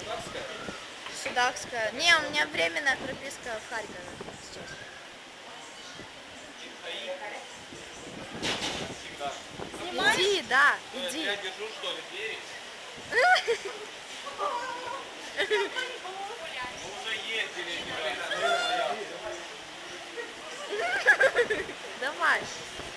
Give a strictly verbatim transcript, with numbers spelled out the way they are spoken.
Судакская. Не, у меня временная прописка в Харькове сейчас. Иди, да, иди. Я держу, что ли, двери? Мы уже ездили. Давай.